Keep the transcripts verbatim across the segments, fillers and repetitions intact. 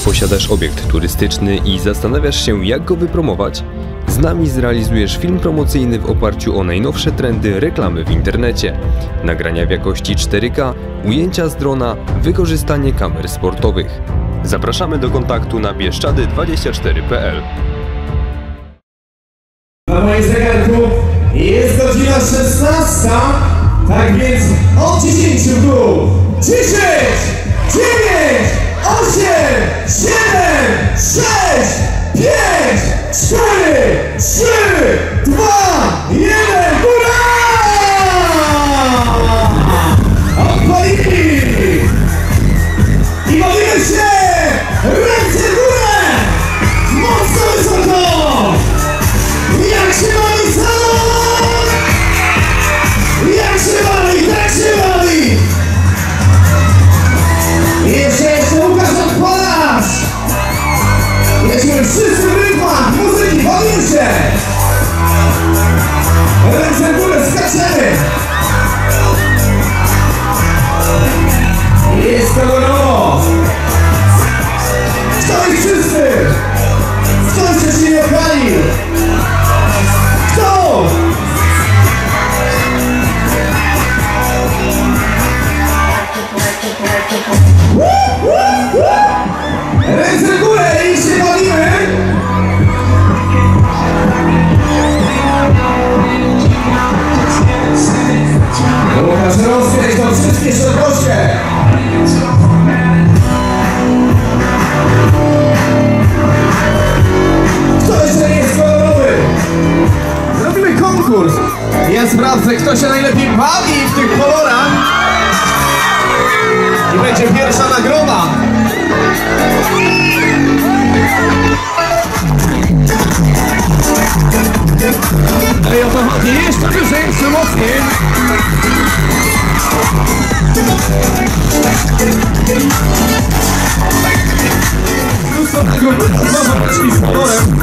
Posiadasz obiekt turystyczny i zastanawiasz się, jak go wypromować? Z nami zrealizujesz film promocyjny w oparciu o najnowsze trendy reklamy w internecie. Nagrania w jakości cztery K, ujęcia z drona, wykorzystanie kamer sportowych. Zapraszamy do kontaktu na bieszczady dwadzieścia cztery kropka p l. Na moim zegarku jest godzina szesnasta, tak więc od dziesięciu w dół. dziesięć, dziewięć, osiem, siedem, sześć, pięć, cztery, trzy, dwa, jeden, góra! Odpalili! I bawimy się! Ręce w górę! Mocno wysoko! Jak się bawi salon? Jak się bawi? Tak się bawi! Jeszcze jeszcze Łukasz odpalasz! Lecimy wszyscy w rytmach muzyki, bawimy się! Ręce w górę, skaczemy! Jest kolorowo! Kto ich wszyscy? Kto się nie opalił? Kto? Ręce w górę i się bawimy! Łukasz, rozkręć to wszystkie szerokoście! Kto jeszcze nie jest kolorowy? Zrobimy konkurs! Ja sprawdzę, kto się najlepiej bawi w tych kolorach i będzie pierwsza nagroda! Ej, o to chodzi! Jeszcze wyżej, jeszcze mocniej! Mnóstwo nagród, z kolorem!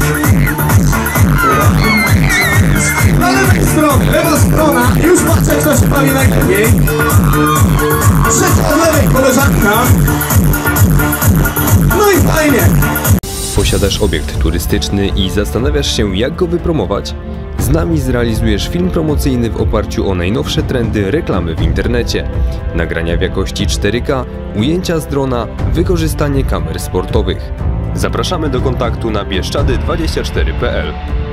Na lewej stronie, lewa strona, już patrzę, kto się bawi najlepiej. Trzecia od lewej, koleżanka. No i fajnie. Posiadasz obiekt turystyczny i zastanawiasz się, jak go wypromować? Z nami zrealizujesz film promocyjny w oparciu o najnowsze trendy reklamy w internecie. Nagrania w jakości cztery K, ujęcia z drona, wykorzystanie kamer sportowych. Zapraszamy do kontaktu na bieszczady dwadzieścia cztery kropka p l.